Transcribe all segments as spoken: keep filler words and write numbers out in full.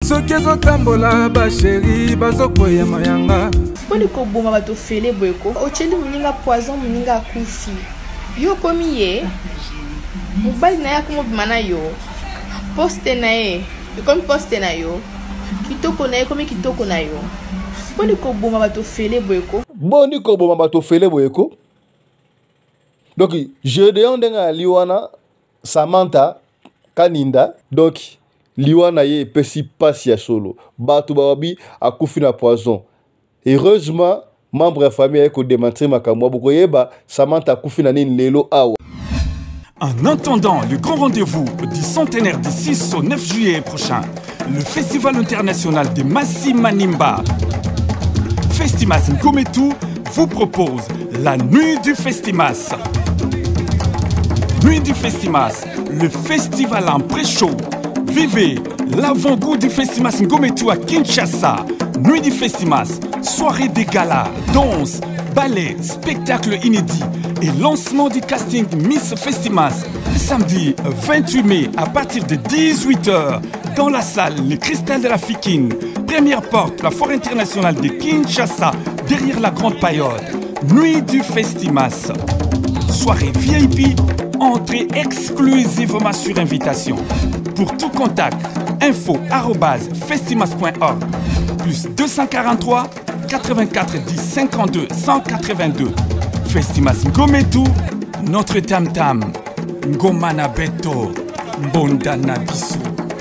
soki ezotambola basheri bazokoya mayanga poni koboma bato fele boyeko ocheli moninga poison moninga akufi yo komi ye mobali na ye akomobima na yo poste na ye ekomi poste na yo kitoko na ye komi kitoko na yo poni koboma bato fele boyeko boni koboma bato fele boyeko. Donc Gédéon denga liwana Samantha Kaninda donc liwana ye pesi pasi ya solo batu bawabi akufi na poison. Heureusement membre de famille eko démentir makamwa boko yeba Samantha akufi na nini lelo awa. En attendant le grand rendez-vous du centenaire du six au neuf juillet prochain, le Festival international de Massi Manimba, Festimas Ngometu vous propose la nuit du Festimas. Nuit du Festimas, le festival en pré-show. Vivez l'avant-goût du Festimas Ngometu à Kinshasa. Nuit du Festimas, soirée des galas, danse, ballet, spectacle inédit et lancement du casting Miss Festimas. Samedi vingt-huit mai à partir de dix-huit heures dans la salle Les Cristal de la Fikine. Première porte, la foire internationale de Kinshasa, derrière la Grande Paillote. Nuit du Festimas. Soirée V I P, entrée exclusivement sur invitation. Pour tout contact, info arobase festimas point org plus deux cent quarante-trois quatre-vingt-quatre dix cinquante-deux cent quatre-vingt-deux. Festimas Ngometu, notre tam-tam. Ngomana Beto, Mbondana Bissou.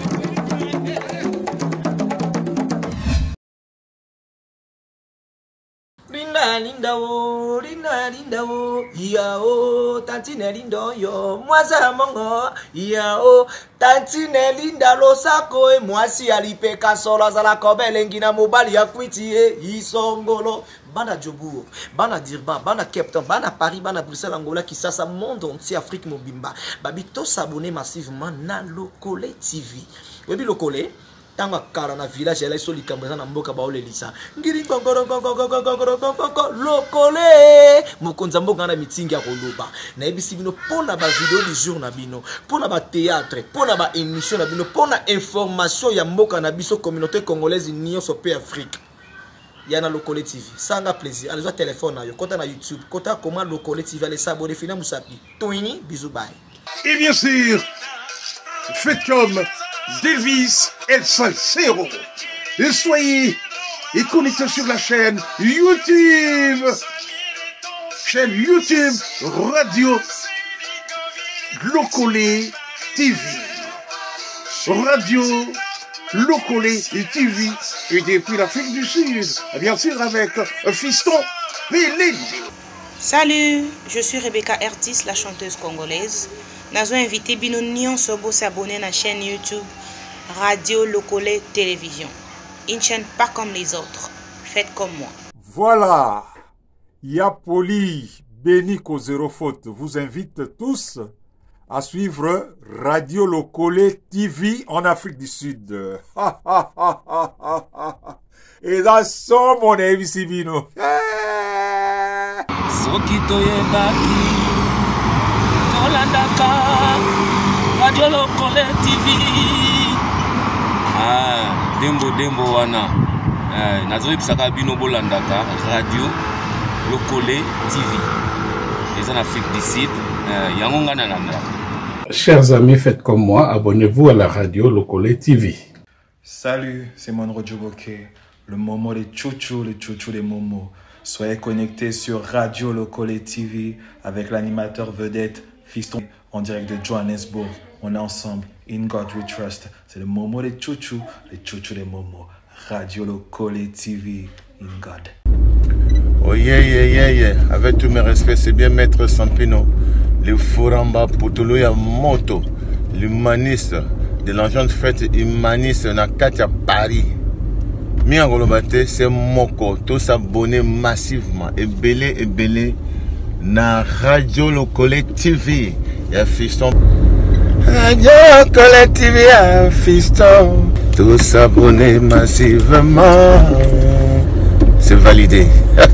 Linda linda o, linda linda o, yao, tantine lindo yo, mwaza mongo, yao, tantine linda lo sako e mwasi alipe kasola zala kobele ngina mobali ya kwiti e isongolo. Bana Djobour, Bana Dirban, Bana Cape Town, Bana Paris, Bana Bruxelles, Angola, Kinshasa, monde entier, Afrique, Mobimba. Babito s'abonner massivement na Lokole T V. Webi Lokole, tanga kara na village elle so likambo na mboka ba olelisa. Ngiri ngongoro ngongoro ngongoro ngongoro Lokole. Mokonza mboka na meeting ya koloba. Na ebisi bino pona ba vidéo du jour na bino, pona ba théâtre, pona ba émission na bino, pona information ya mboka na biso communauté congolaise union sope Afrique. Yana Lokole T V. Sanga plaisir. Allez, téléphone, yo. Kota na YouTube. Kota comment Lokole T V. Allez, s'abonner. Fina Moussapi. Toini. Bisous, bye. Et bien sûr, faites comme Delvis El Salsero. Et soyez et connectez sur la chaîne YouTube. Chaîne YouTube Radio Lokole T V. Radio Lokole T V et depuis l'Afrique du Sud, bien sûr avec Fiston Pelé. Salut, je suis Rebecca Ertis, la chanteuse congolaise. Nous avons invité Bino Nyon Sobo s'abonner à la chaîne YouTube Radio Lokole Télévision. Une chaîne pas comme les autres. Faites comme moi. Voilà, Yapoli, Beniko Zéro Faute vous invite tous à suivre Radio Lokole T V en Afrique du Sud. Et là, c'est mon avis, Sibino. Sokito yebaki, Tolandaka, Radio Lokole T V. Ah, dembo dembo wana. Eh, nazoyi pisaka bino bolandaka Radio Lokole T V. Les en Afrique du Sud, eh, yango ngana nanda. Chers amis, faites comme moi, abonnez-vous à la radio Lokole T V. Salut, c'est Monro Djoboke, le Momo des Chouchou, le Chouchou des Momo. Soyez connectés sur Radio Lokole T V avec l'animateur vedette Fiston en direct de Johannesburg. On est ensemble, in God we trust. C'est le Momo des Chouchou, le Chouchou des Momo. Radio Lokole T V, in God. Oh yeah, yeah, yeah, yeah. Avec tous mes respects, c'est bien Maître Sampino. Le Furamba Potoloya Moto, l'humaniste de l'ancienne fête humaniste na Katia Paris. Mi Angolobate, c'est Moko, tous s'abonner massivement et belé et belé na Radio Lokole T V. Et Fiston. Radio Lokole T V, et Fiston. Tous s'abonner massivement. C'est validé.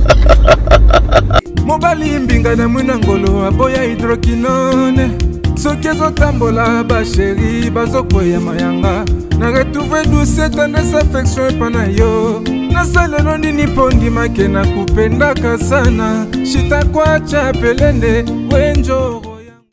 Mobali mbinga na mwina ngolo aboya hydroquinone soki ezotambola basheri bazokoya mayanga na retrouve douce tendresse affection epa na yo nasalelo nini mpo ndimake na kupendaka sana shitakwacha pelende wenjoro.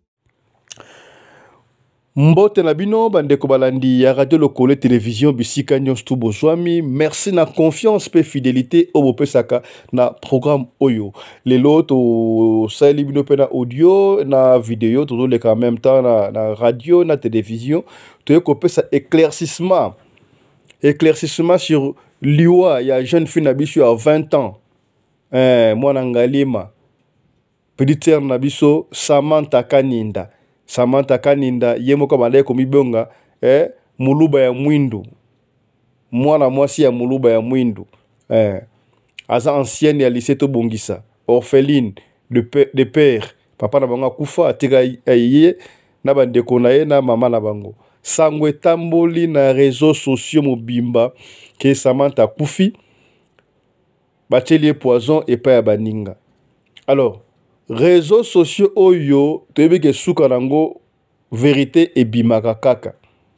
Mbote na bino bandeko balandi ya Radio Lokole Télévision bisika nyonso tu bozwami. Merci na confiance pe fidélité o bopesaka na programme oyo. Lelo to sali bino pe na audio na vidéo to le en même temps na, na radio na télévision to ko pesa éclaircissement éclaircissement sur liwa ya jeune fille na biso à vingt ans. Eh mwana ngalima petite na biso Samantha Kaninda. Samantha Kaninda yemoko balaye komibonga eh muluba ya mwindu mwana mwasi ya muluba ya mwindu eh aza ancienne ya lycée to bongisa orpheline de père, de père papa na bango kufa atika aye na bandeko na ye na mama na bango sangwe tamboli na réseaux sociaux mobimba ke Samantha kufi batelie poison et pas ya baninga. Alors réseaux sociaux oyo toyebi ke suka nango vérité et bimaka kaka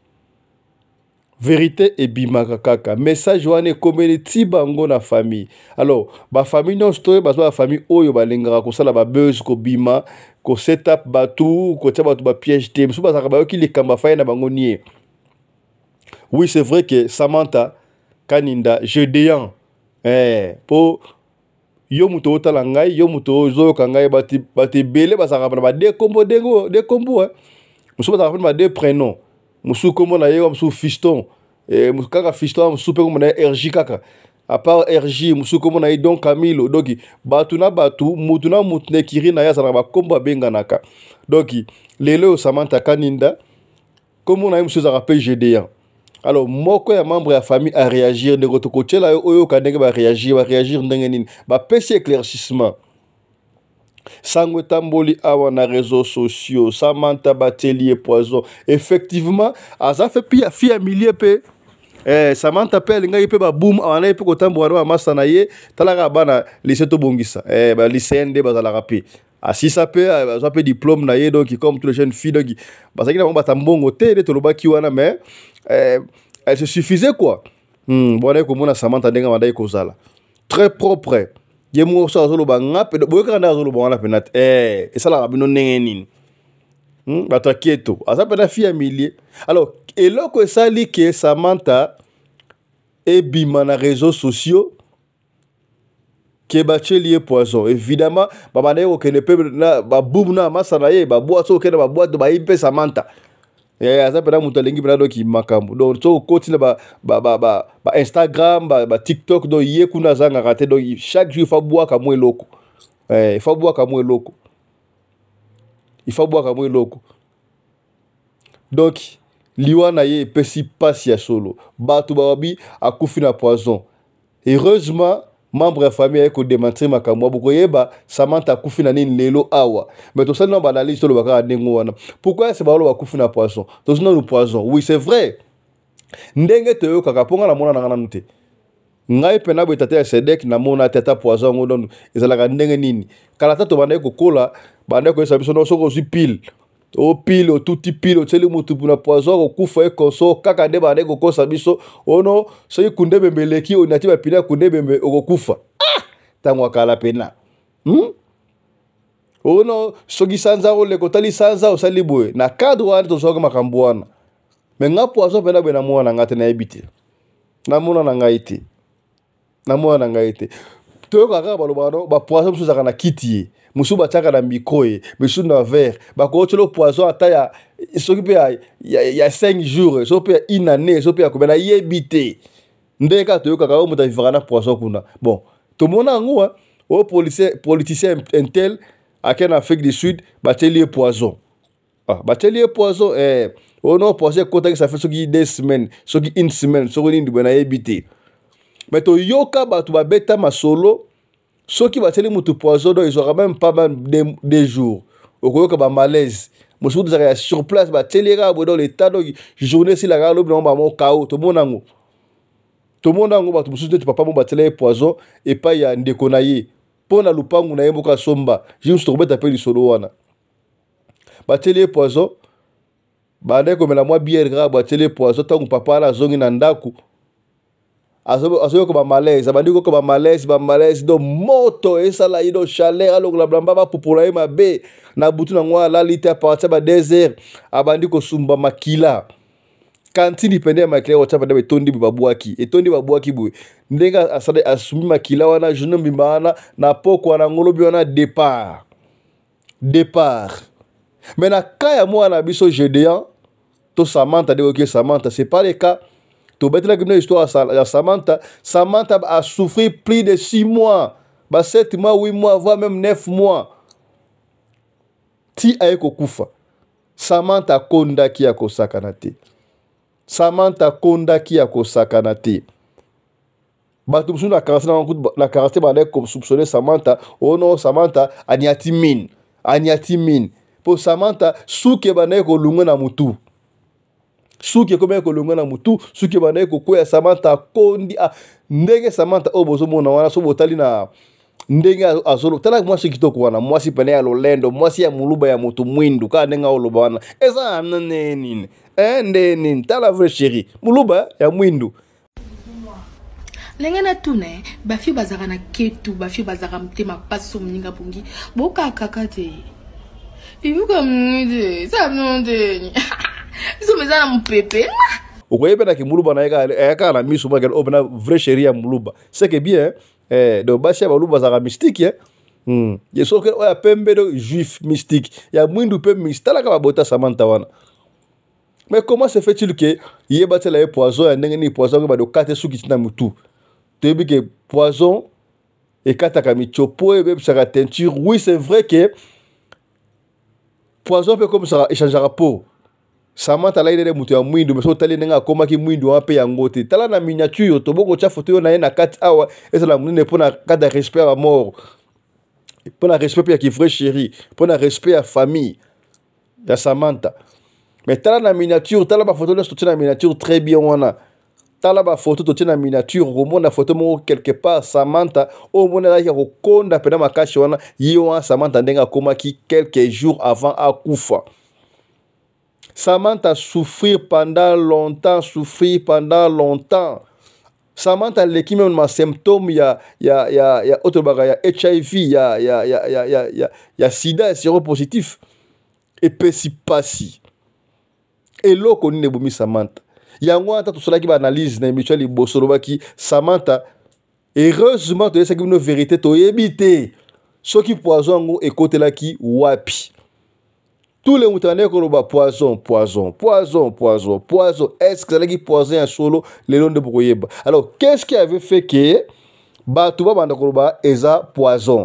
vérité et bimaka kaka message wane komeli ti bango na famille. Alors ba famille non story ba ba famille oyo balengaka ko sala ba buzz ko bima ko setup batu ko tia batu ba piège te so ba saka ba ki le kamba fa na bango nie. Oui, c'est vrai que Samantha Kaninda Gédéan eh pour yo muto otala ngai yo muto ozoyoka ngai bati bati bele basaka ba de kombo dengo de kombo hein musu basaka ba de prénom musu kombo na yo musu fiston eh musu kaka fiston musu pe kombo na R J kaka à part R J musu kombo na Don Camilo donc batu na batu mutu na mutu ne kiri na ya sana ba kombo benga naka donc lelo Samantha Kaninda kombo na musu za rappel Gédéan. Alors, moko ya membre ya famille à réagir de votre côté là oyo kanenge ba réagir ba réagir ndenge nini ba pesi éclaircissement sangwe tamboli awa na réseaux sociaux Samantha batelier poison effectivement aza fait pia fia milieu pe eh Samantha pe linga pe ba boom awana pe ko tambo wa masa na ye talaka bana lycée to bongisa eh ba lycée ndé ba la rapé asisa pe aza pe diplôme na ye donc comme toutes les jeunes filles donc parce que na ba tambongo te de to lobaki wana mais Euh, elle se suffisait quoi. Hmm, bon, comme on a Samantha denga mandai kozala. Très propre. Yemo so azolo ba ngap de boyo kana azolo ba na penat. Eh, et ça la rabino nengeni. Hmm, ba takieto. Asa pena fille millier. Alors, et là que ça li que Samantha et bima na réseaux sociaux ke bachelier poison. Évidemment, ba mandai ko ne pe na ba boum na masana ye ba boa so ke na ba boa de ba impe Samantha. Yeah, ça peut être mutu lengi bina ki makambo. Donc so continue ba ba ba ba, ba Instagram, ba, ba TikTok donc yé kuna zanga raté donc chaque jour il faut boire comme un loko. Eh, il faut boire comme un loko. Il faut boire comme un loko. Donc liwana ye pesi passe ya solo. Batu babi akufi na poison. Heureusement membre ya famille ko démentir makambo boko yeba Samantha kufi na nini lelo awa mais to sala na analyse to lo baka ndengo wana pourquoi c'est ba lo bakufi na poisson to sina le poison oui c'est vrai ndenge te yo kaka ponga na mona na ngana nute ngai pena bo tata ya Sedek na mona tata poison ngono ezala ndenge nini kala tato banda ko kola banda ko sabiso no soko si pile o pile o tuti pile o tseli mutu puna poison ko kufa e konso kaka de banda ko kosa biso ono so yikunde bembeleki o nati ba pina kunde bembe o kufa ah tangwa kala pena hmm ono sogi sanza o le ko tali sanza o sali boy na cadre wana to soga makambuana me nga poison pena bena mwana ngate na ebite na mona na ngaite na mona na ngaite to kaka balobano ba poison musu zaka na kiti musu bataka na micro e musu na verre ba ko tshelo poison ata ya soki pe ya ya cinq jours so pe une année so pe ko bena yebite ndeka to kaka o muta vivra na poison kuna bon to mona ngwa o politicien politicien intel akena Afrique du Sud batelier poison ah batelier poison eh o no poison ko ta ça fait soki deux semaines soki une semaine soki ndi bena yebite mais to yoka batu ba beta masolo soki bateli mutu poison do ils aura même pas mal de, de jours okoyoka ba malaise musu de sur place bateli ra bo dans l'état donc journée si la ga lo ba mo kao to monango to monango batu musu de papa mo bateli poison et pas ya ndeko na ye pona lupangu na yemboka somba juste to beta pe li solo wana bateli poison bande komela mwa bière grave batele poison tangu papa ala zongi na ndaku azo azo ko ba malaise abandi ko ba malaise ba malaise do moto esala ido chaleur alo la blamba ba popola e mabe na butu na ngwa la lite a partir ba désert abandi ko sumba makila kantini pende makila wa chapa de tondi babwaki e tondi babwaki bu ndenga asade asumi makila wana jono mbimana na poko na ngolobi wana départ départ mais na kaya moi na biso Gédéon to Samantha de OK Samantha c'est pas le cas. Tu bête la une histoire à Samantha. Samantha a souffert plus de six mois, bah sept mois, huit mois, voire même neuf mois. Ti aeko kufa. Samantha konda ki ako sakanate. Samantha konda ki ako sakanate. Bah tu me souviens la caractère la caractère bah comme soupçonner Samantha. Oh non Samantha aniati mine, aniati mine. Pour Samantha souke bah ko lunga na mutu. Suki komeko kolongo na mutu suki banaye kokoya Samantha kondi a ndenge Samantha obozo mona wana so botali na ndenge azolo tala mwasi kitoko wana mwasi pene ya lolendo mwasi ya muluba ya mutu mwindu ka ndenga oloba wana eza nene nini eh ndeni tala vrai chéri muluba ya mwindu Lengana tune bafi bazaka na ketu bafi bazaka mtema paso mninga bungi boka kakate ibuka mwide sa mnonde Ils ont besoin de pépé. Vous voyez bien que Moulouba n'a pas la mise sur la vraie chérie à Moulouba. C'est que bien, de Bachia Moulouba, ça mystique. Il y a ce qu'on appelle un juif mystique. Il y a moins de peu mystique. Il y a un Samantha. Mais comment se fait-il que il y a un poison et un poison qui est quatre sous qui est tout? Tu as vu que poison et quatre kamichopo et même sa teinture. Oui, c'est vrai que poison peut comme ça échanger la peau. Samantha la ile mutu ya mwindu meso tali nenga koma ki mwindu wape ya ngote tala na miniature to boko cha photo yo na na quatre awa eza la munene pona kada respect à mort pona respect ya ki vrai chéri pona respect à famille ya Samantha mais tala na miniature tala ba photo to na miniature très bien wana tala ba photo to na miniature au na photo mo quelque part Samantha au mona la ya kokonda pena makashi wana yiwa Samantha ndenga koma ki quelques jours avant akufa. Samantha souffrir pendant longtemps, souffrir pendant longtemps. Samantha l'équipe même ma symptôme il y a il y a il y a il y a autre bagage, il y a H I V, il y a il y a il y a il y a il y a il y a sida séropositif et pesipasi. Et là qu'on ne bomi Samantha. Il y a moi tout cela qui va analyse na mutuelle bosolobaki Samantha heureusement tu sais que une vérité to éviter. Ce qui poison et côté là qui wapi. Tous les moutonniers qui ont poison, poison, poison, poison, poison. Est-ce que c'est là qui poison un solo les longs de Bouyeba? Alors, qu'est-ce qui avait fait que Batouba Bandakoroba est un poison?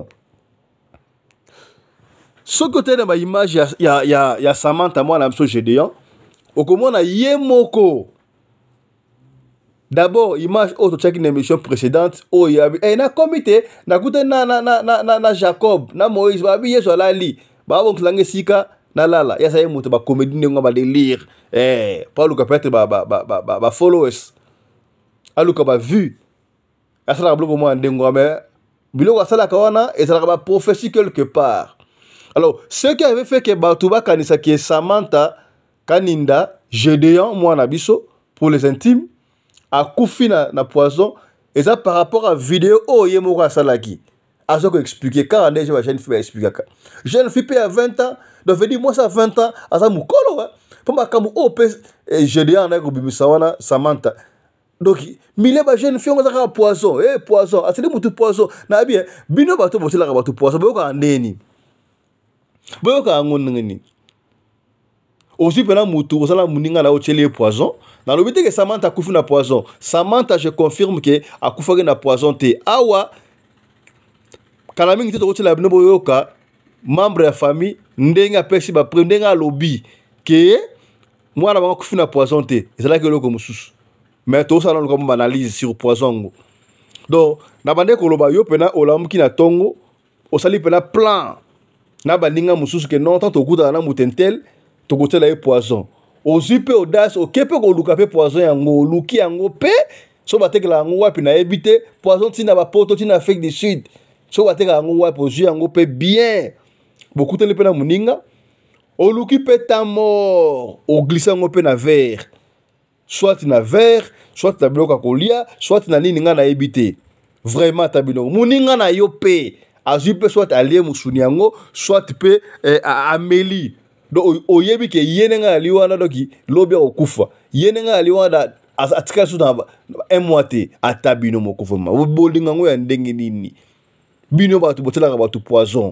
Ce côté de ma image, il y a, y a, y a Samantha, moi, la même Gédéon. Au comment on a Yemoko. D'abord, image autre check une émission précédente. Oh, il y a un comité. Na goûté na na na na na Jacob, na Moïse, babi yeso la li. Ba bon klange sika. Na lala ya saye mutu ba comédie nengo ba délire eh pas luka peut-être ba ba ba ba ba followers aluka ba vu asala bloko mo ndengo mais biloko asala kawana et ça ba prophétie quelque part. Alors ce qui avait fait que Batouba kanisa qui est Samantha Kaninda Gédéon moi na biso pour les intimes a kufina na poison et ça par rapport à vidéo oh yemoko asalaki azo ko expliquer car déjà ma jeune fille va expliquer jeune fille à vingt ans donc veut dire moi ça vingt ans asa mukolo hein pour ma kamu op et Gédéon na ko bimisa wana Samantha donc mille ba jeune fille on a poison eh poison asili mutu poison na bien bino bato botela bato poison boyo ka ndeni boyo ka ngonngeni aussi pena mutu osala muninga na ochele poison na lobité que Samantha kufu na poison Samantha je confirme que akufa na poison te awa kana mingi te tokotela bino boyoka membre ya famille ndenga pesi ba prendenga lobby que mwana bango kufi na poison te ezala ke loko mususu mais to ça non comme analyse sur poison donc na bande ko loba yo pena olamuki na tongo osali pena plan na baninga mususu que non tant to kuta na mutentel to kotela e poison ozipe audace okepe ko luka pe poison yango luki yango pe so batekela yango wapi na ebite poison tina ba poto tina Afrique du Sud so batekela yango wapi ozu yango pe bien beaucoup tele pena muninga oluki pe ta mort oglisa ngo pe na verre soit na verre soit na biloko kolia soit na nini nga na ebité vraiment ta biloko muninga na yo pe azui pe soit alie musuni yango soit pe eh, ameli do oyebi ke yene nga aliwana doki lobi okufa yene nga aliwana atika su na un mois te atabino moko vraiment bolinga ngo ya ndenge nini bino ba tu botela ba tu poison.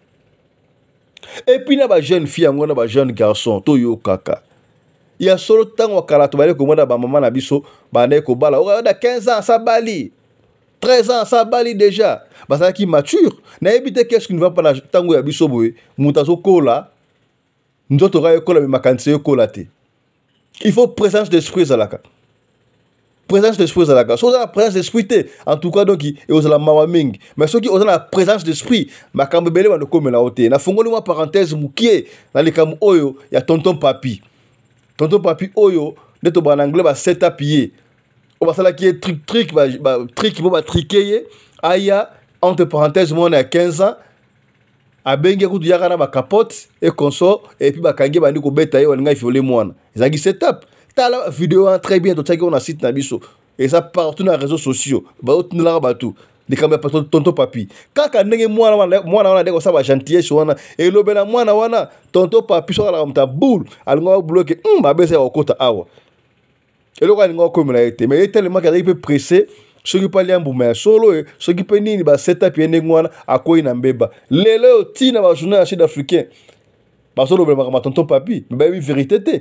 Et puis na ba jeune fille yango na ba jeune garçon to yo kaka ya solo tango kala to bale ko mona ba mama na biso ba ne ko bala o da quinze ans ça bali treize ans ça bali déjà ba ça qui mature na ebite qu'est-ce qui ne va pas na tango ya biso boye mutazo kola ndoto ga kola me makanse kola te. Il faut présence d'esprit zalaka présence d'esprit zalaka so la présence d'esprit te en tout cas donc et aux la mawa mingi mais ceux qui ont la présence d'esprit makambe bele ba ko mela ote na fongoli moi parenthèse mukie na likamu oyo ya tonton papi tonton papi oyo neto ba en anglais ba setup yé o ba sala qui est trick trick ba trick bo ba tricker aya entre parenthèses moi na quinze ans abenge kutu yaka na ba capote et consort et puis ba kange ba ndiko beta yo nga fiole mwana ezaki setup la vidéo hein, très bien tout ça qu'on a site na biso et ça partout dans les réseaux sociaux ba otuna la batou les caméras pas tonton papi kaka ndenge mwana wana mwana wana ndeko ça ba gentillesse wana et lobela mwana wana tonton papi so la mta boule alinga bloquer hum ba bese okota awa et le quoi ngo comme la été mais tellement qu'il peut presser ceux qui parlent mbuma solo et ceux qui peut nini ba setup yene ngwana akoyi na mbeba lelo tina ba journal sud-africain ba solo lobela ma tonton papi mais ba vérité té.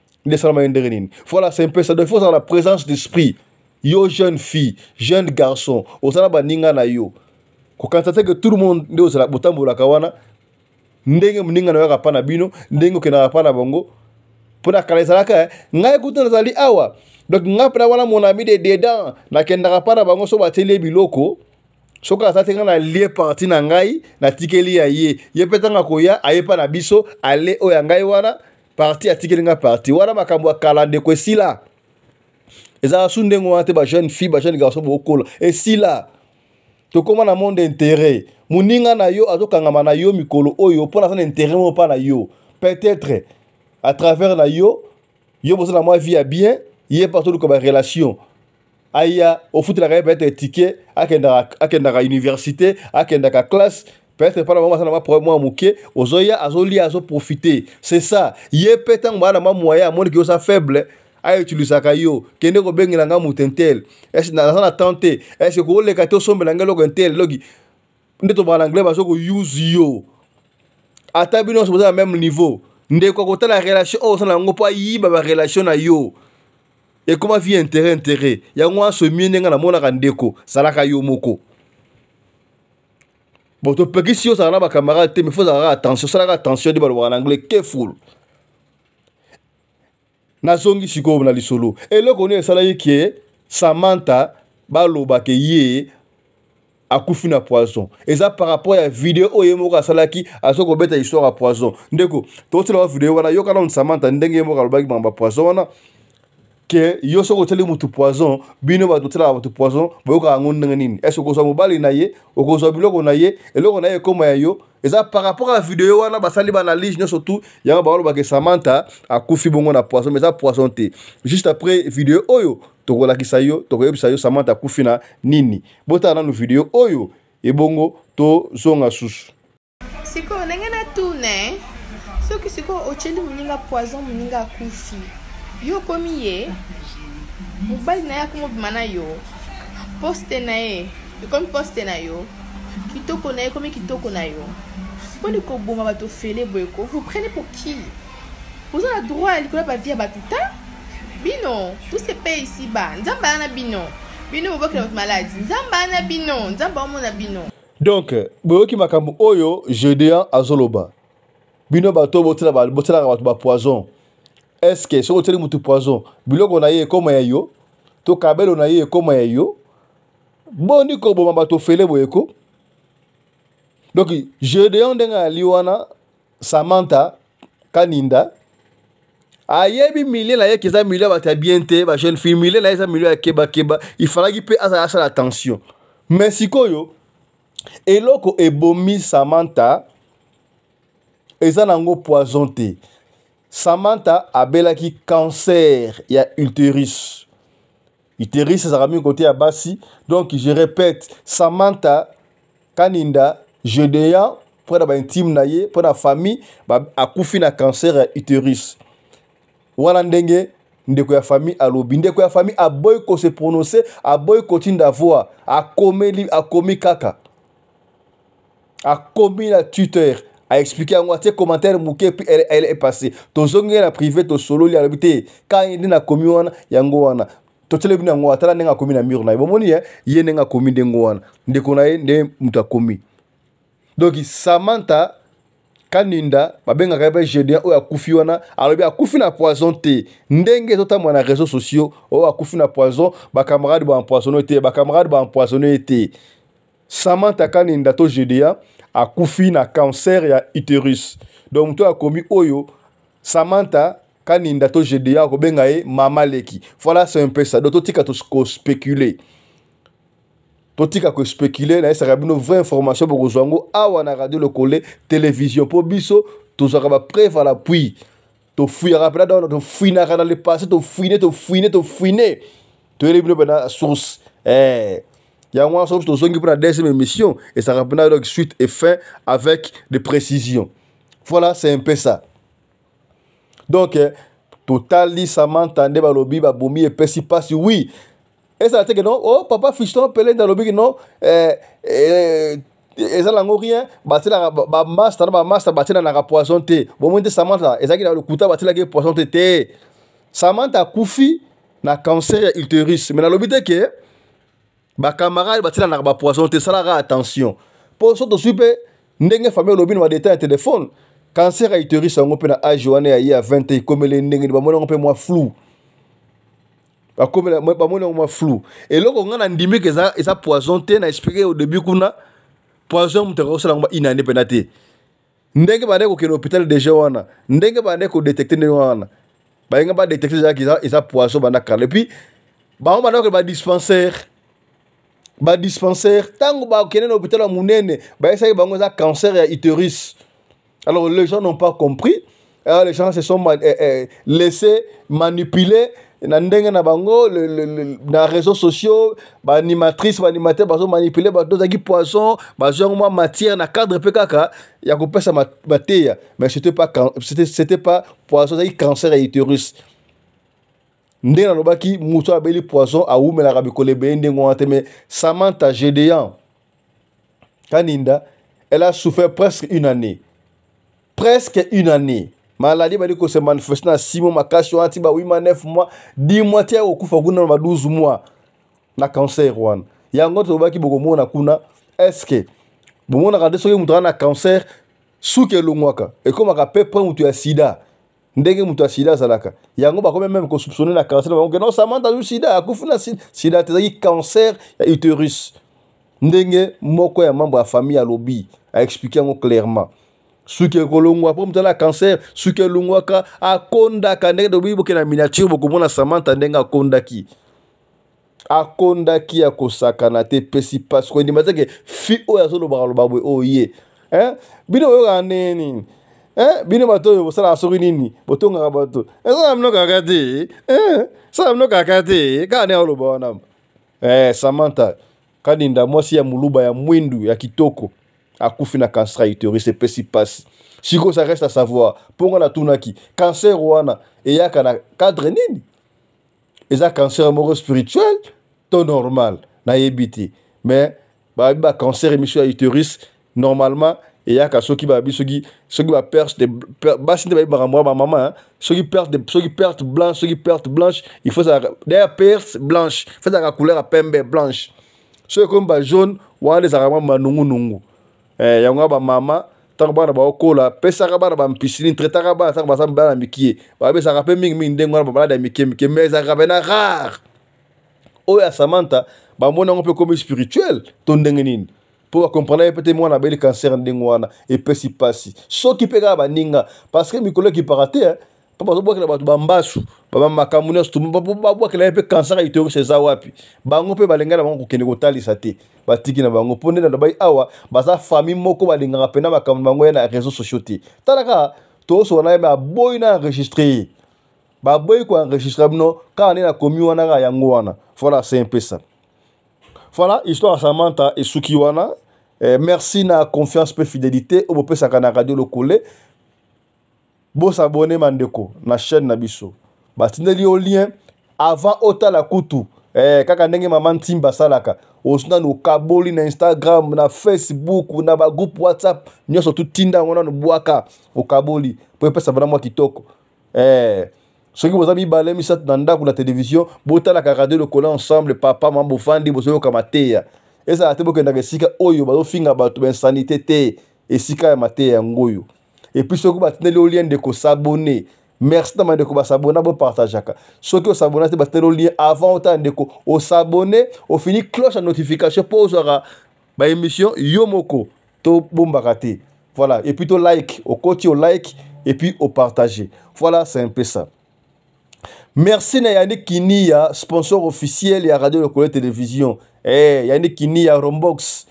Voilà, c'est un peu ça. Il faut avoir la présence d'esprit. Yo, jeune fille, jeune garçon, au sein de ninga na yo. Quand tu sais que tout le monde est au sein de la kawana, ndenge mninga na yaka pana bino, ndenge kena pana bongo. Pour la kalezalaka, nga écoute na zali awa. Donc nga pena wana mon ami de dedans, na kenda pana bongo so ba tele biloko. Soka sa tenga na lié parti na ngai, na tikeli ya ye. Ye petanga koya, ayepa na biso, ale o ya ngai wana. Parti à tikelinga parti wala makambo kalande ko sila eza sunde ngwate ba jeune fille ba jeune garçon bokola et sila to koma na monde intérêt muninga na yo azokanga na yo mikolo oyo pona sana intérêt mo pa na yo peut-être à travers na yo yo boza na moi vie bien yé partout ko ba relation aya au foot la peut-être ticket akenda akenda université akenda ka classe. Peut-être pas la maman ça n'a pas problème à mouquer ozoya azoli azo profiter c'est ça yé pétant ba na ma moyen mon qui osa faible a utiliser kayo kende ko bengi nga mutentel est na na tenter est-ce que le kato sombe nga loko entel logi ndeto ba l'anglais ba so ko use yo atabino so au même niveau ndé ko ko la relation o ça na ngo pa yi ba relation na yo et comment vie intérêt intérêt ya ngwa so miene nga na mona ka ndeko salaka yo moko. Bon, tu peux si on a camarade, mais il faut avoir attention, ça attention de parler en anglais, careful. Nazongi siko na lisolo. Et là on est salarié qui est Samantha baloba ke yé akufi na poison. Et ça par rapport à la vidéo oyemo ka salaki azoko beta histoire à poison. Ndeko, to tela vidéo wana yo kana Samantha ndenge mo ka lobaki mamba poison wana. Que yo so ko tele mutu poison bino ba to tela mutu poison boyoka ngonde nini est-ce que so mobali na ye oko so biloko na ye eloko na ye koma yo eza par rapport à la vidéo wana basali ba analyse nyo surtout ya ba loba ke Samantha akufi bongo na poison mais ça poison te juste après vidéo oyo to ko la kisayo to ko yebisa yo Samantha akufi na nini bota na no vidéo oyo e bongo to zonga susu siko ndenge na tune soki siko ocheli muninga poison muninga akufi yo komi ye mobali na ya komo bimana yo poste na ye komi poste na yo kitoko na ye komi kitoko na yo poni ko boma bato fele boyeko vous prenez pour qui vous avez le droit à l'école ba via batuta bino tout se paye ici bas nzamba na bino bino boboke na maladie nzamba na bino nzamba mo na bino. Donc boyoki makambo oyo Gédéon azoloba bino bato botela ba botela bato ba poison. Est-ce que si on tient mutu poison biloko na ye comme yo to kabelo na ye comme yo boni ko boma bato fele boyeko. Donc Gédéon denga liwana Samantha kaninda ayebi milieu na ye keza milieu ba tabiente ba jeune fille milieu na eza milieu ya keba keba il fallait qu'il paie asa asa attention mais sikoyo eloko ebomi Samantha eza nango poison te. Samantha abelaki cancer ya utérus. Utérus ezalaka mingi côté ya basi. Donc je répète, Samantha Kaninda Gédéon pour la intime na ye, pour la famille akufi na cancer ya utérus. Wana ndenge ndeko ya famille alobi, ndeko ya famille aboy ko se prononcer, aboy ko tinda voix, a commis a commis kaka. A commis la tuteur, a expliqué à moi tes commentaires mouké puis elle, elle est passée. To zonge na privé to solo li alobité quand il na commis wana yango wana. To tele bina ngo atala nenga commis na mur na. Bomoni ye ye nenga commis dengo wana. Ndeko na ye nde muta commis. Donc Samantha Kaninda babenga ka ba Gédéon o akufi wana alobi akufi na poison te ndenge tota mwana réseaux sociaux o akufi na poison ba camarade ba empoisonné te ba camarade ba empoisonné te. Samantha Kaninda to Gédéon akufi na cancer ya utérus. Donc to a commis oyo Samantha Kaninda to Gédéon ko benga e mama leki. Voilà, c'est un peu ça. Donc to tika to spéculer. Totika ko spéculer na esa rabino vraie information pour kozwango awa na radio Lokole télévision pour biso to zaka ba preuve à l'appui to fuir rapide dans to fuiner dans le passé to fuiner to fuiner to fuiner to elibino na source eh ya moi source to zongi pour la deuxième émission et ça rapide donc suite et fin avec des précisions. Voilà, c'est un peu ça. Donc eh, totali Samantha ndeba lobi ba bomi et pesi passe oui. Et ça a été que non, oh papa fiston pelé dans le big non, eh eh et ça n'en rien, bâti la ba master ba master bâti la na poisson té. Bon moi de Samantha, et ça qui dans le couteau bâti la que poisson té. Samantha kufi na cancer utérus. Mais dans le but que ba camarade bâti la na ba poisson té, ça la attention. Pour ça to suipe ndenge famille lobby no détail téléphone. Cancer utérus on peut na âge wana ya vingt ans comme les ndenge ba mo on peut moins flou. Comme la moi flou et là on a ndimé que ça et ça poison te na expliqué au début kuna poison mutaka ça ngba inane penate ndenge ba ndeko ke l'hôpital déjà wana ndenge ba ndeko détecter ne wana ba nga ba détecter ça qui ça et ça poison ba na kala et puis ba on ba ndeko ba dispensaire ba dispensaire tango ba kene l'hôpital munene ba essayer ba ngo ça cancer ya utérus. Alors les gens n'ont pas compris. Alors les gens se sont eh, eh, laissés manipuler na ndenge na bango le, le, le, na réseaux sociaux ba animatrice ba animateur bazo manipuler ba doza ki poisson bazo moi matière na cadre pe kaka ya ko pesa mateya mais c'était pas c'était c'était pas poisson ça cancer et utérus ndenge na lobaki muto abeli poisson a umela ka bikole be ndenge wante mais Samantha Gédéon Kaninda elle a souffert presque une année presque une année. Maladie va dire que se manifeste dans six mois, makasho anti ba huit mois, neuf mois, dix mois tia okufa kuna na douze mois na cancer wana. Yango to baki boko mona kuna est-ce que bomo na kade soki mutu na cancer suke longwaka et comme aka pepe mutu ya sida ndenge mutu ya sida zalaka. Yango ba comme même ko soupçonner na cancer ba ngo non Samantha ju sida akufa na sida tezaki cancer ya utérus. Ndenge moko ya membre ya famille ya lobby a expliqué ngo clairement. Suke kolongwa po mutala cancer suke longwaka akonda kandenge do bibo na miniature boko mona Samantha ndenga akondaki akondaki akosakana te pesi pas ko ndima teke fi o ya solo bakalo babwe o ye hein bino yo kaneni hein bino bato yo sala sori nini botonga bato eza amno kakati hein sa amno kakati kane olo bona eh Samantha Kaninda mwasi ya muluba ya mwindu ya kitoko akufi na cancer utérus et pesi passe. Siko ça reste à savoir. Ponga na tunaki cancer wana et yaka na cadre nini. Eza cancer amoureux spirituel to normal na yebiti. Mais ba ba cancer émission utérus normalement et yaka soki ba bi soki soki ba perche de basse de ba ba maman soki perte de soki perte blanche soki perte blanche il faut ça d'ailleurs perte blanche fait la couleur à pembe blanche. Soki comme ba jaune wana les arabes manungu nungu. Eh yanga ba mama tangba na ba okola pesa ka ba na ba piscine traiter ka ba tangba sa ba na mikie ba be sa ka pe mingi mingi ndengo na ba na mikie mikie mais ça ka na rare o ya Samantha ba mona un peu comme spirituel ton ndenge nini pour comprendre peut-être moi na beli cancer ndengo wana et pesi pasi so ki pe ka ba ninga parce que mikolo ki paraté papa bazobwakela bato bambasu bamakambo nyonso babwakela ye mpe kansaka itorise eza wapi bango mpe balengana bango kokende kotalisa te batiki na bango mpo nde na bai awa baza famille moko balingaka mpena makambo na bango ye na réseau sociaux te talaka tosola ye me aboyi na enregistre ye baboyi koenregistre bino kaka nde nakomi wana kaka yango wana voilà c'est un peu ça voilà histoire ya Samantha esuki wana eh, merci na confiance mpe fidélité oyo bopesaka na radio Lokole. Bos abonné mandeko na chaîne na biso batindeli yo lien avant otala kutu eh kaka ndenge mama Ntimba salaka osuna no kaboli na Instagram na Facebook na ba groupe WhatsApp nyoso tutinda ngona no bwaka okaboli po pesa bana mwa kitoko eh soki boza mibale misatu na ndako na télévision botala ka radio Lokole ensemble papa mambo fandi bozo ka mateya eza ate bokenda kesika oyo bazo finga bato ben sanité te esika ya mateya ngoyo. Et puis, si vous avez le lien de s'abonner, merci de vous s'abonner, vous partagez. Si vous s'abonnez, vous avez le lien avant de vous s'abonner, vous finissez cloche de notification pour vous avoir émission Yomoko, to bombarate. Voilà. Et puis, vous like, au côté, au like, et puis au partager. Voilà, c'est un peu ça. Merci à Yannick Kinia, sponsor officiel de la Radio Lokole Télévision. Eh, Yannick Kinia, Rombox.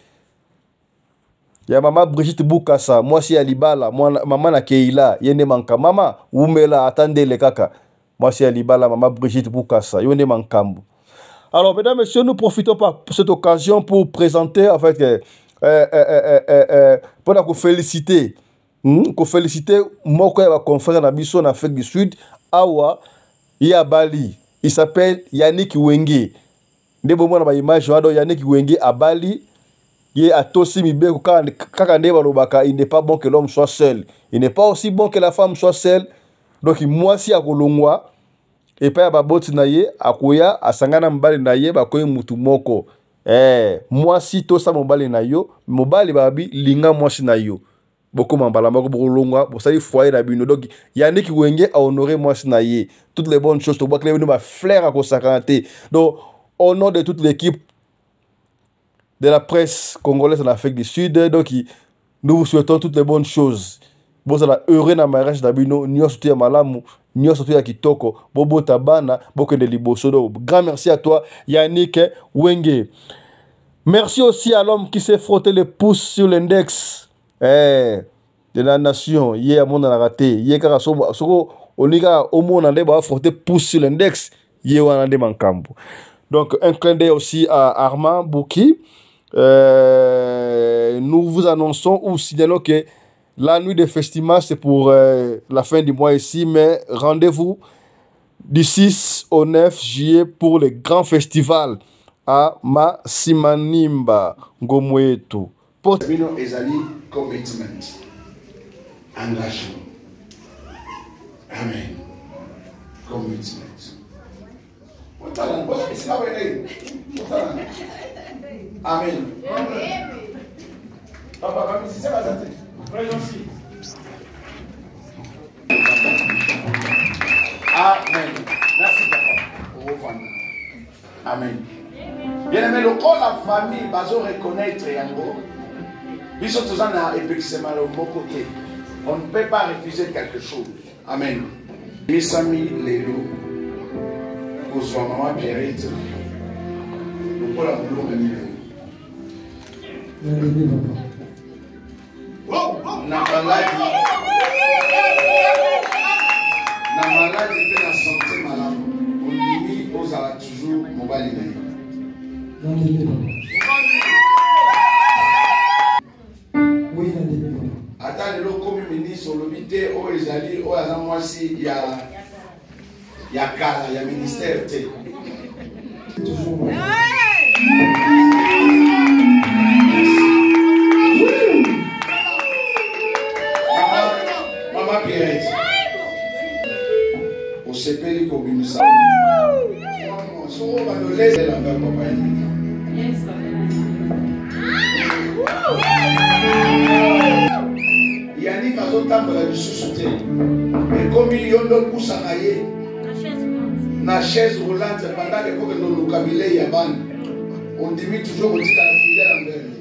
Ya mama Brigitte Bukasa, moi si Alibala, maman na Keila, yende manka mama umela attendez les kaka. Moi si Alibala, maman Brigitte Bukasa, yende mankambu. Alors mesdames et messieurs, nous profitons par cette occasion pour présenter en fait euh, euh, euh, euh, euh, pour la féliciter. Hmm, ko féliciter moko ya conférence na biso na Afrique du Sud awa ya Bali. Il s'appelle Yannick Wenge. Ndebo mona ba image wado Yannick Wenge à Bali. Il a aussi mis bien il n'est pas bon que l'homme soit seul. Il n'est pas aussi bon que la femme soit seule. Donc moi si à Kolongwa et pas à baboti naye akoya asangana mbali naye bakoye mutu moko. Eh moi si to sa mbali nayo, mbali babi linga moi si nayo. Beaucoup mbala mako Kolongwa, bo sali foyer na bino. Donc Yannick Wenge a honoré moi si naye. Toutes les bonnes choses to bois que les ba flair à consacrer. Donc au nom de toute l'équipe de la presse congolaise en Afrique du Sud. Donc, nous vous souhaitons toutes les bonnes choses. Vous êtes heureux dans le mariage d'Abino, nous sommes malamu, nous sommes kitoko, bobo tabana, boko de libosodo. Grand merci à toi, Yannick Wenge. Merci aussi à l'homme qui s'est frotté les pouces sur l'index eh, de la nation. Hier, à mon raté. Hier, car on y a au monde, on a frotté pouces sur l'index. Hier, on a des mankambo. Donc, un clin d'œil aussi à Armand Bouki. Euh, nous vous annonçons ou signalons que la nuit des festivals c'est pour euh, la fin du mois ici, mais rendez-vous du six au neuf juillet pour le grand festival à Masimanimba Ngomwetu. Pour ezali commitment, engagement. Amen. Commitment. Amen. Papa, papa, si c'est pas ça. Amen. Merci papa. Amen. Bien aimé, le corps, la famille, bazo reconnaître yango. Biso tozana epekisema le bon côté. On ne peut pas refuser quelque chose. Amen. Misami lelo. Kozwa maman Pierrette. Le corps la boulot même. Na maladi na maladi pe na santé malade ondimi ozala toujours mobali na ye ata lelo komi ministre olobi te oyo ezali oyo aza mwasi ya ya kala ya ministère te Mama Pierrette, on s'est payé comme une salle. On va nous laisser la faire, papa. Yannick a son temps pour la sous-souté. Et comme il y a un pouce à railler, na chaise roulante, pendant que pour que nous nous cabilez, Yaban, on dit toujours au titre à la fidèle envers lui.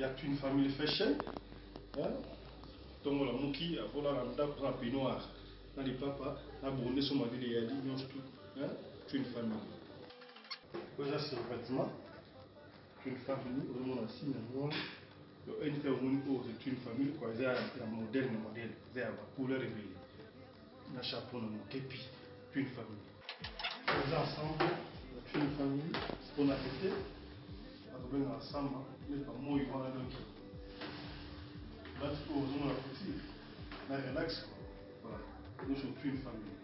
y a une famille fashion. Donc la mouki a volé la dame pour un peignoir. Dans les papas, la bonne sur ma ville et a dit non tout. Une famille. Déjà c'est le vêtement. Une famille, on a signé un une c'est une famille quoi, c'est un modèle, un modèle, c'est un couleur réveillée. Un chapeau, un képi, une famille. Les ensemble, une famille, on a été, on a ensemble, mais pas moi, ils vont à l'autre. Là, tu peux oser la petite, là, relax, voilà, nous sommes une famille.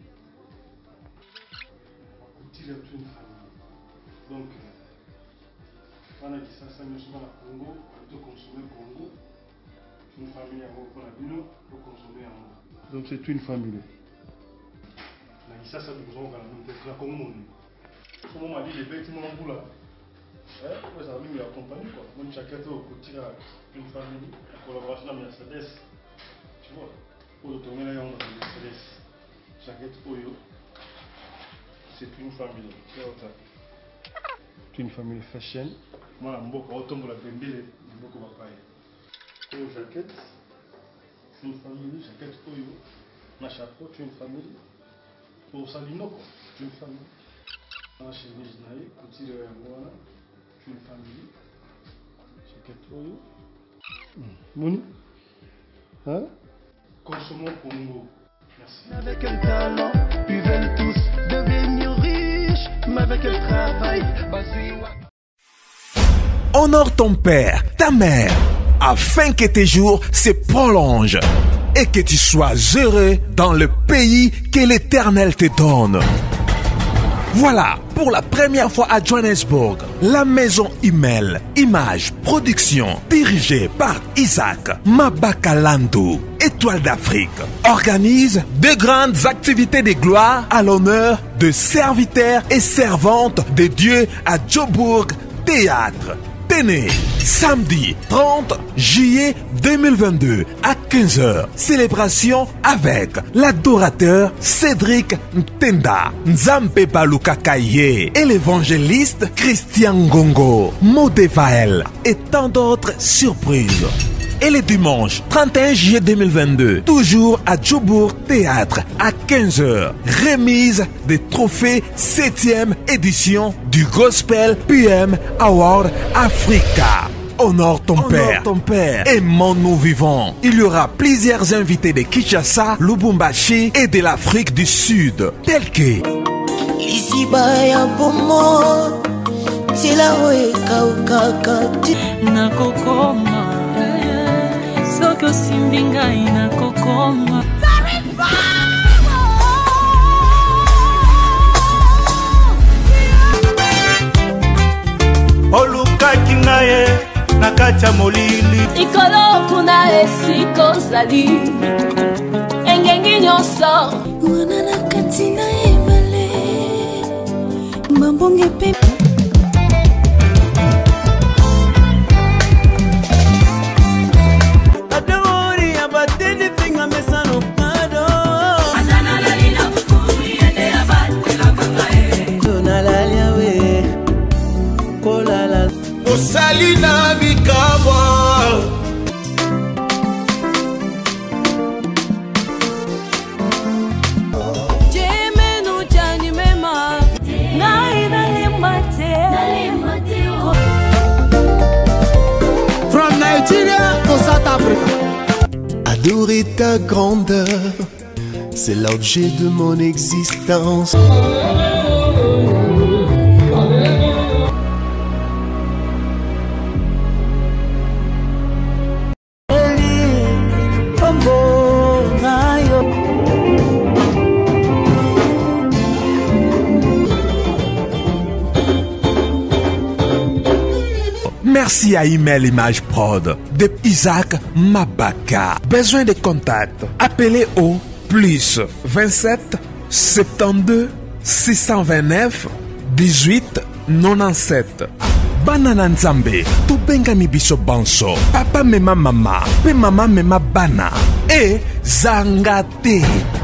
On tire une famille. Donc, on a dit ça, ça nous sommes à Congo, on doit consommer Congo. Une famille à Congo, pour consommer en Congo. Donc c'est une famille. On a dit ça, ça nous sommes à la Congo. Comme on m'a dit, les vêtements en bout là. Ouais, ça a mis accompagné quoi. Même chacun au côté une famille, en collaboration avec Mercedes. Tu vois, pour le tourner là, on a Mercedes. Chacun Oyo, c'est une famille. C'est une famille fashion. Moi, je suis autant de la bembele, je suis beaucoup papaye. Pour jaquette, c'est une famille, jaquette Oyo. Ma chapeau, c'est une famille. Pour Salino, c'est une famille. Ma chemise naïe, petit de Yangwana, c'est une famille. Jaquette Oyo. Moni? Hein? Consommons Congo. Merci. Avec un talent, ils veulent tous devenir riches, mais avec un travail, honore ton père, ta mère, afin que tes jours se prolongent et que tu sois heureux dans le pays que l'Éternel te donne. Voilà, pour la première fois à Johannesburg, la maison Email, Image, Production, dirigée par Isaac Mabakalandu, Étoile d'Afrique, organise de grandes activités de gloire à l'honneur de serviteurs et servantes de Dieu à Joburg Théâtre. Tenez, samedi trente juillet deux mille vingt-deux à quinze heures, célébration avec l'adorateur Cédric Ntenda, Nzambe Baluka Kaye et l'évangéliste Christian Ngongo, Modevael et tant d'autres surprises. Et le dimanche trente et un juillet deux mille vingt-deux, toujours à Joburg Théâtre à quinze heures, remise des trophées septième édition du Gospel P M Award Africa. Honore ton Honore père, ton père. Aimons-nous vivants. Il y aura plusieurs invités de Kinshasa, Lubumbashi et de l'Afrique du Sud, tels que ici baya pomo, c'est là où est kaukakati na kokoma. Soko simbinga ina kokoma. Olukaki naye nakacha molili ikolo kuna esiko zali engengi nyonso wana nakati na ebale mambonge pe Salina Bikawa Jemenu chani mema Naina limate From Nigeria to South Africa. Adorer ta grandeur, c'est l'objet de mon existence. Merci à Email Image Prod de Isaac Mabaka. Besoin de contact? Appelez au plus vingt-sept soixante-douze six cent vingt-neuf dix-huit quatre-vingt-dix-sept. Banana Nzambe, tu bengani biso banso. Papa mema mama, pe mama mema bana. Et Zangate.